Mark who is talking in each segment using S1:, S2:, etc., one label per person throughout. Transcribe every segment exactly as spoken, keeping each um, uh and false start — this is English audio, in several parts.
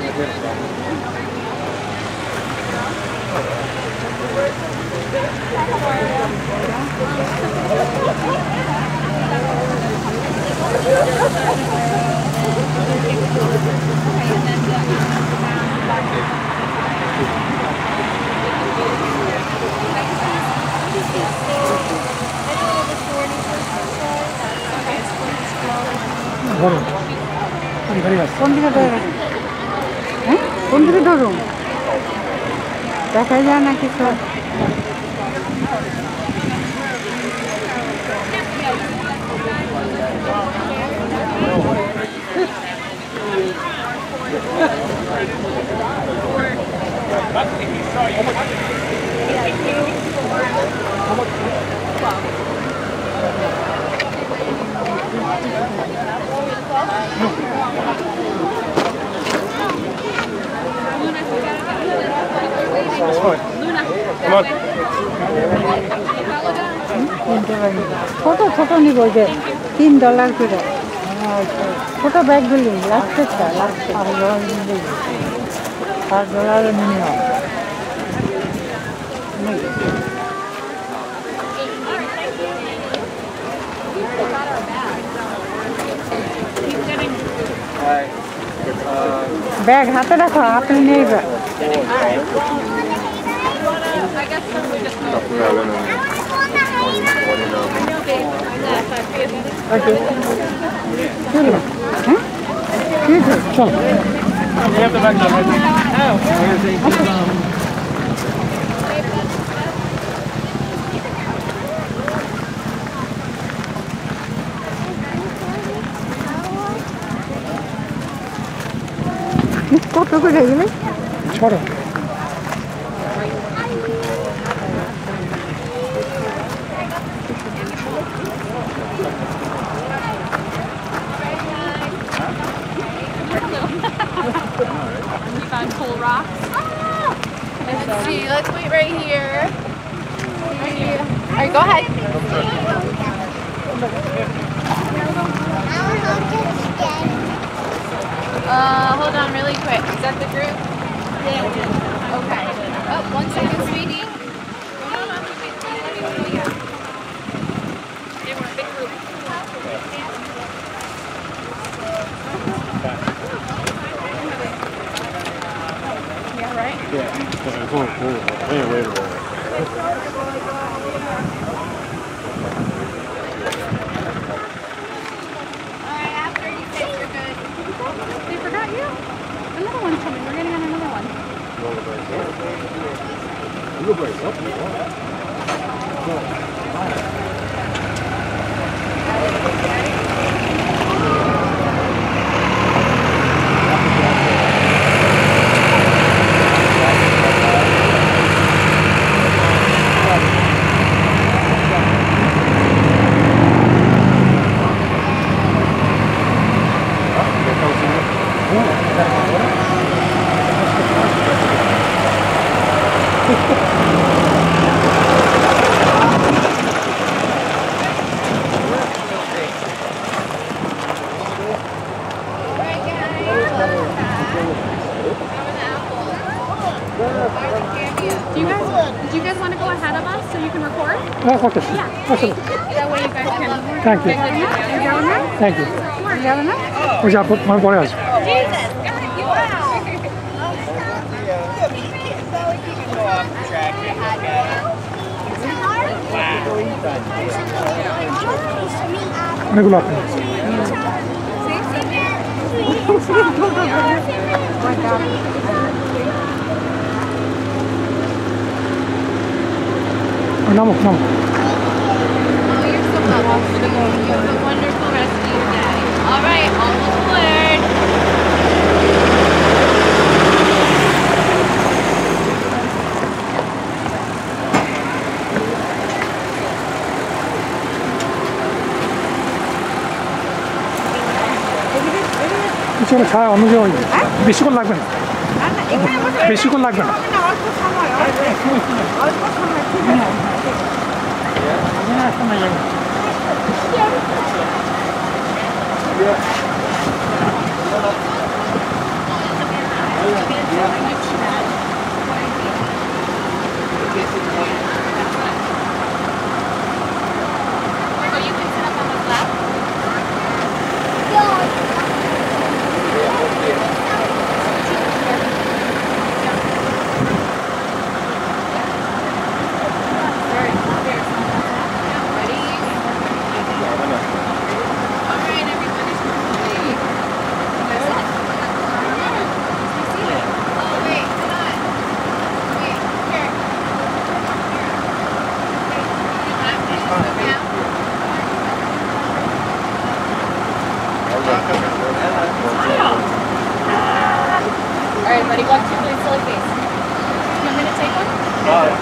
S1: কোন দিকে ধরে হ্যাঁ কোন দিকে ধরুন দেখা যায় না কিছু ছোট ছোট নিব যে তিন ডলার করে ছোট ব্যাগগুলি লাস্টেরটা লাস্টে পাঁচ ডলার মিনিমাম ব্যাগ হাতে রাখো আপনি নেবেন কত করে গেলে ছড়ো
S2: On cool rocks. Let's see. Let's wait right here. Right here. All right, go ahead. Uh, hold on really quick. Is that the group? Yeah. Okay. Oh, one second, sweetie. They were a big group. Yeah, right?
S3: Yeah. It's only cool. Anyway,
S2: They forgot you? Another one's coming. We're getting on another one.
S3: You go break up.
S2: Do you guys, do you guys want to go ahead of us so you can record?
S1: Oh, okay.
S2: Yeah. That way you guys can.
S1: Thank you. Thank you. ওই যে আপনি আমার পরে আসবে অনেকগুলো আপনি নামো নামো
S2: Wonderful rest of your day. All right, almost cleared.
S1: পিছনে ছায়া অনুযায়ী বেশিক্ষণ লাগবে না বেশিক্ষণ লাগবে না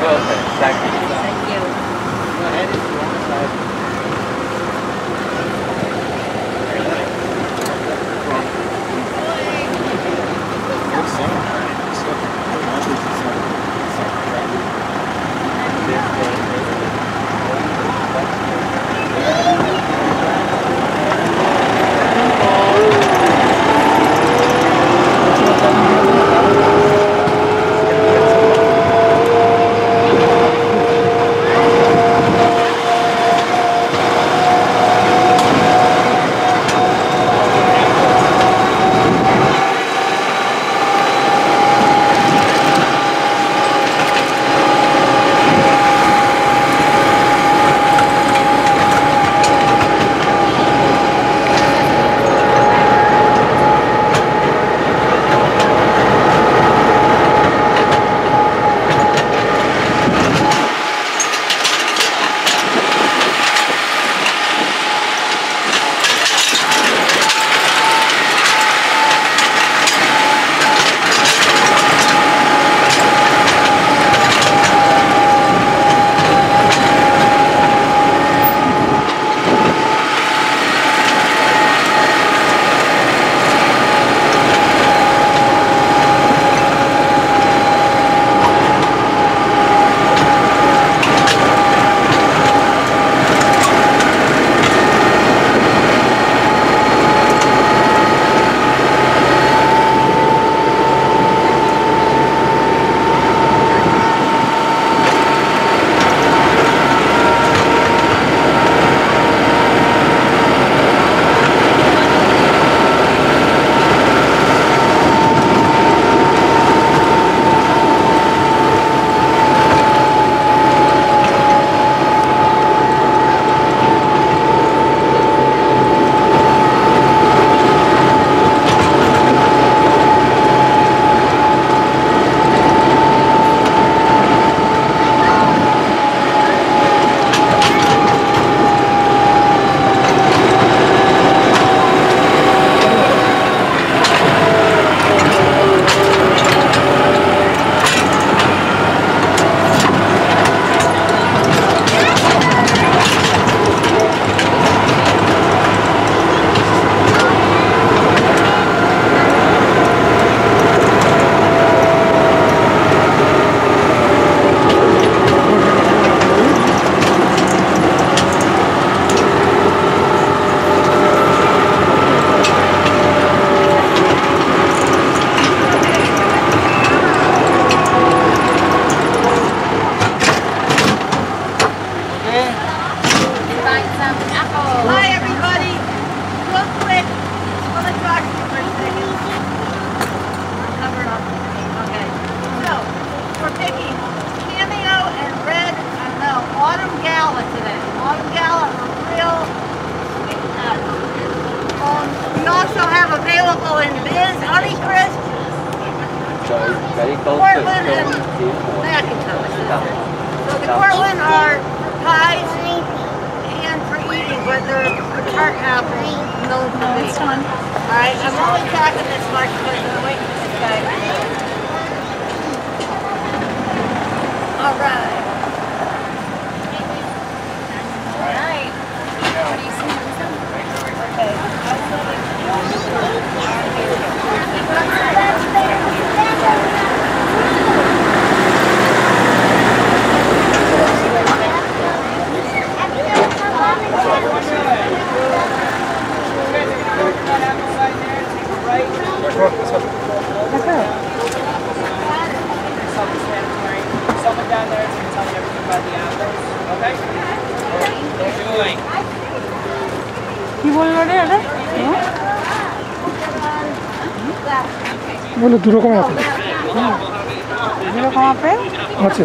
S2: Cortland and McIntosh. So the Cortland are pies and for eating, but they're tart apples known for me. Alright, I'm only talking this much because I'm waiting for this guy. Alright. Alright. What do you see?
S4: Someone down there is going to tell me everything about the apples. Okay? Doing.
S1: কি বললো রে এটা বলো দু রকম apple দু রকম apple আছে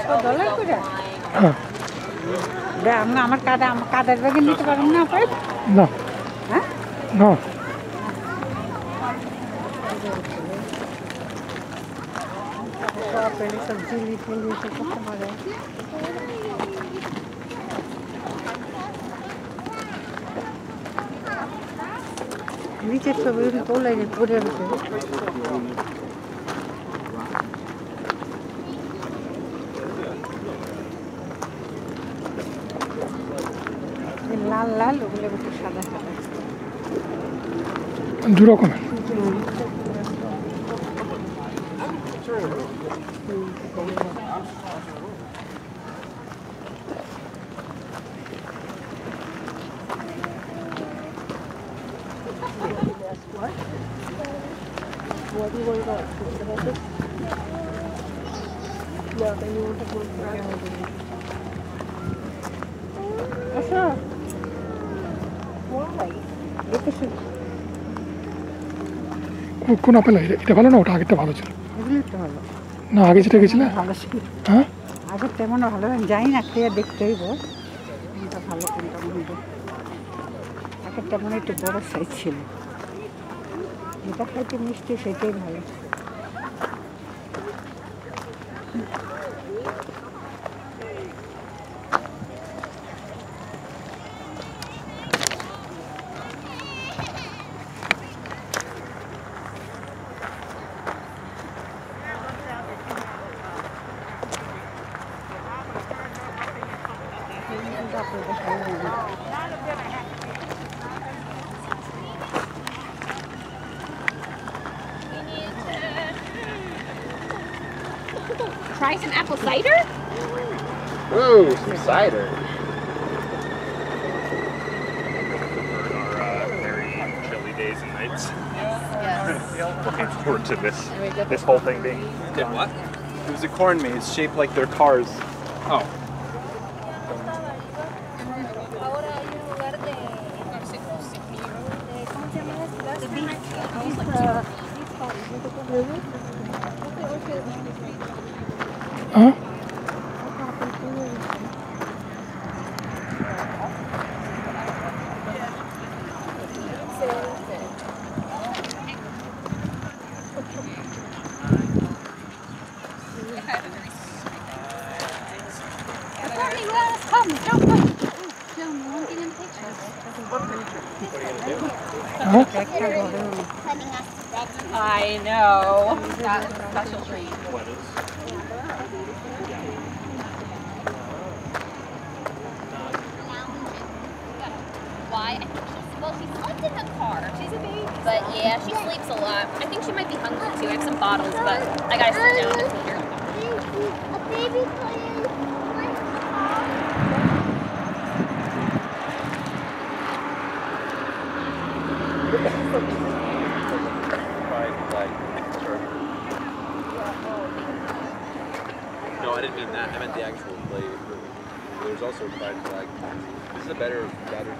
S1: ডলার করে
S5: হ্যাঁ
S1: আমরা আমার কাদা আমার কাদার ব্যাগে নিতে পারবেন না আপনি
S5: না
S1: হ্যাঁ
S5: না
S1: पहले सब्जी लिख ली तो कहाँ मारे नीचे सब तो लगे पूरे लाल लाल ওগুলো একটু সাদা সাদা
S5: দু রকমের
S6: What do you want to go? No, then you want to go for
S1: আচ্ছা
S6: Why?
S1: দেখেছি
S5: কো- কোন আপেল এটা এটা ভালো না ওটা আগেরটা ভালো ছিল
S1: এগুলো তো ভালো
S5: না আগে যেটা গেছিলে
S1: ভালো ছিল
S5: হ্যাঁ
S1: আগে তেমন ভালো আমি যাই না খেয়ে দেখতে হইব কোনটা ভালো কোনটা মন্দ আগে তেমন একটু বড় সাইজ ছিল যেটা খাইতে মিষ্টি সেটাই ভালো
S7: Try some apple cider?
S8: Ooh, some cider.
S3: Our uh, very chilly days and nights. Looking forward to this this whole thing being.
S8: Did what?
S9: It was a corn maze shaped like their cars.
S8: Oh.
S5: হ্যাঁ
S4: I know. That's a special treat.
S7: Why? I think she's, well, she slept in the car. She's a baby. But yeah, she sleeps a lot. I think she might be hungry too. I have some bottles, but I gotta sit down and feed her.
S10: A baby playing.
S8: No, I didn't mean that. I meant the actual play. There's also a pride flag. This is a better battery.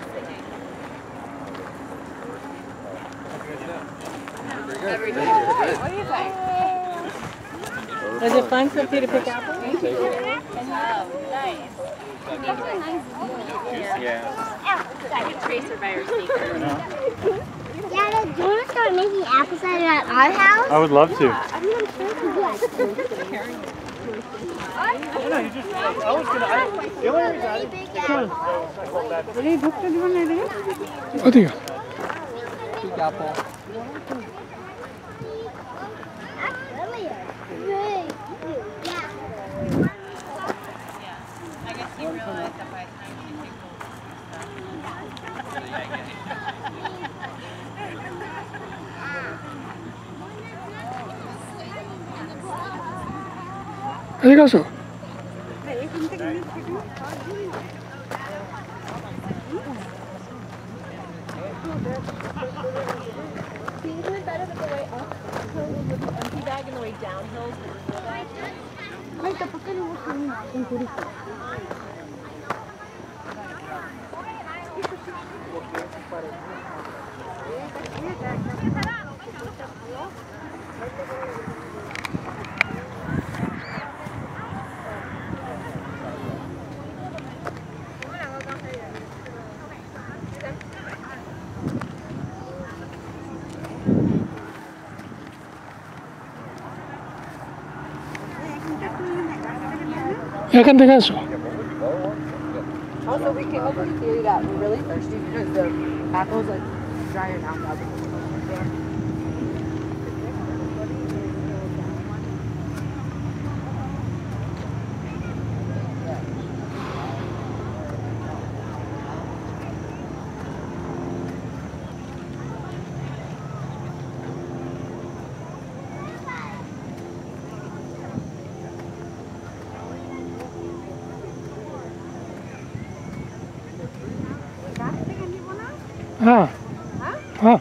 S8: Very good.
S4: What do you think? Was it fun for you to pick apples?
S8: Yeah.
S7: I can trace her by her sneakers.
S10: Dad, do you want to start making apple cider at our house?
S3: I would love to.
S1: এই ঢুকতে দিব না রে
S5: ওদিকে
S4: I guess you realize that by the time she takes
S5: এদিকে আসো
S6: Empty bag and the way downhill.
S5: এখান থেকে আসো
S6: Also, we came up with the theory that we're really thirsty because the apple's like drier now.
S5: হ্যাঁ হ্যাঁ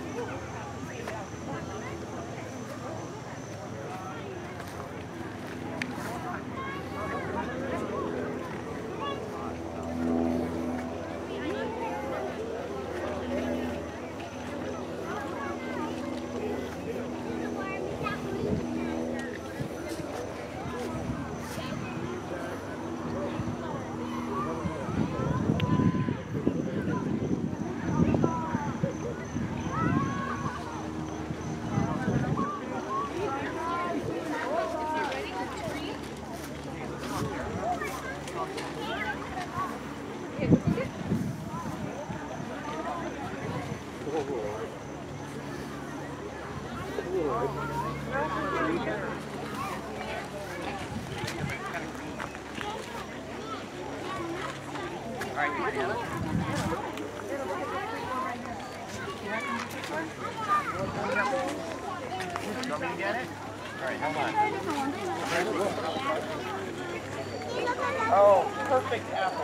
S4: Oh, perfect apple.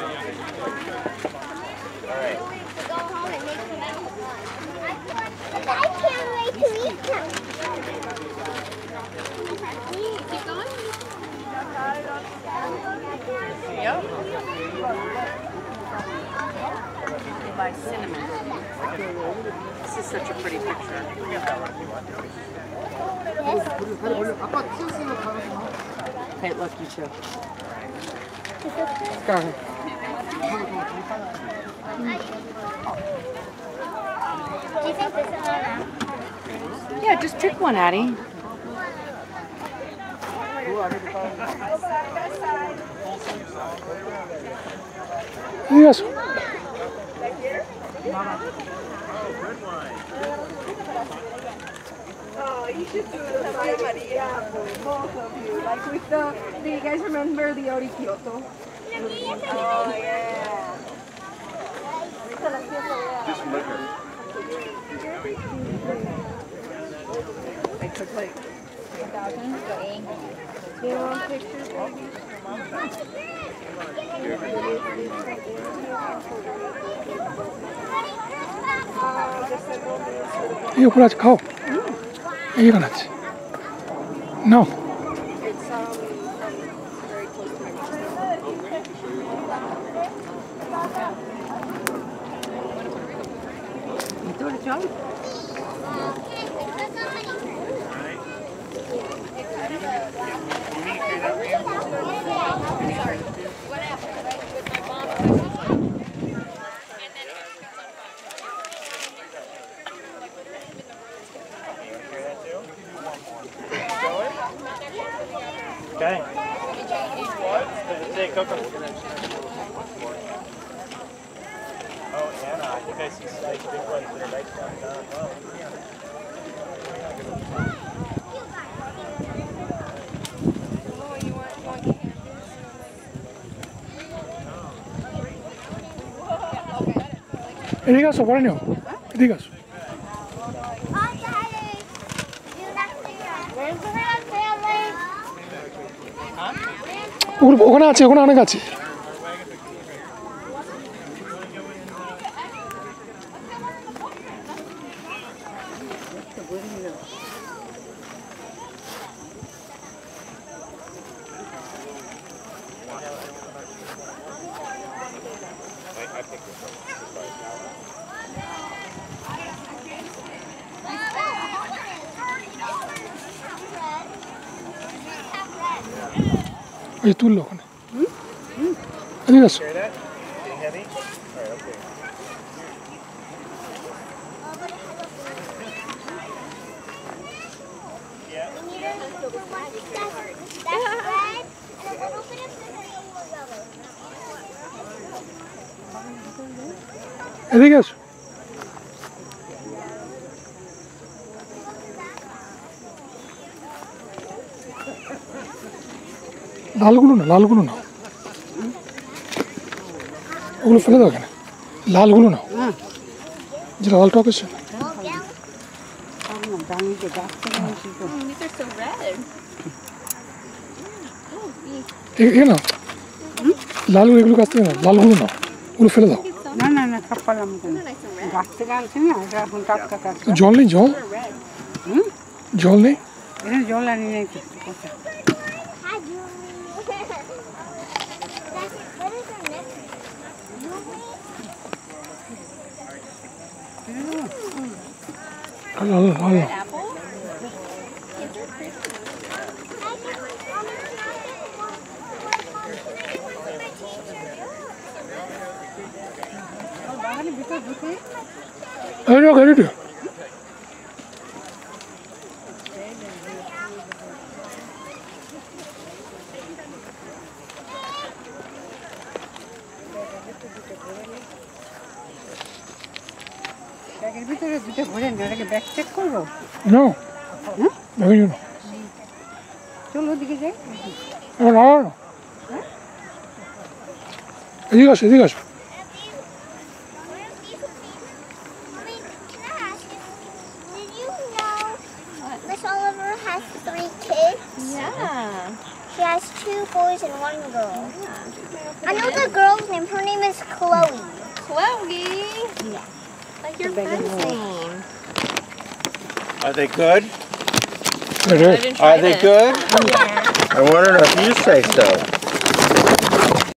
S4: All right.
S10: Go home and make some apple pie. I can't wait to eat them.
S7: Keep going.
S4: Yep.
S2: By cinnamon. This is such a pretty picture. Hey, look, you too. Go ahead.
S10: Do you think this is enough?
S2: Yeah, just pick one, Addie.
S5: এদিকে আসো
S6: Oh, you should do the Maria Maria for both of you. Like with the, do you guys remember the Ori Kyoto? Oh, yeah.
S9: Just liquor.
S6: I took like a thousand. Do you want pictures, baby?
S5: এই উপরে আছে খাও এইখানে আছে নাও
S6: It's um, very close to my
S2: You do it, John.
S4: Okay. Say Coco. Oh, Anna, I think I see nice big ones that are nice down down. Wow.
S5: এদিকে আসো পরে নিও এদিকে আসো ওখানে আছে ওখানে অনেক আছে ওই তুললো ওখানে এদিকে আসো
S4: Hear that? Getting heavy? All right, okay. Yeah.
S10: That's red and a little
S5: এদিকে আসো। লালগুলো না, লালগুলো না, ওগুলো ফেলে দাও এখানে। লালগুলো না, যে লাল টক আছে।
S7: These are so red.
S5: এ না, লালগুলো এগুলো কাছ থেকে না, লালগুলো না, ওগুলো ফেলে দাও।
S1: না না না, সব পারলাম কেন, গাছ থেকে আনছি না, এটা এখন টাটকা টাটকা।
S5: জল নেই, জল জল নেই,
S1: এখানে জল আনি নাই তো কথা।
S5: লাল লাল লাল। এই রাখ, এই রাখ।
S1: ব্যাগের ভিতরে দুটো ভরে না, এটাকে ব্যাগ চেক করবো?
S5: না, ব্যাগে না,
S1: চলো ওদিকে যাই।
S5: না না, এদিকে আসো, এদিকে আসো।
S10: Miss Oliver has three kids.
S7: Yeah.
S10: She has two boys and one girl. I know the girl's name. Her name is Chloe.
S7: Chloe.
S10: Yeah.
S7: Like your friend's name.
S9: Are they good?
S5: It is.
S7: I didn't try
S9: Are they
S7: this.
S9: good?
S10: Yeah.
S9: I wondered if you say so.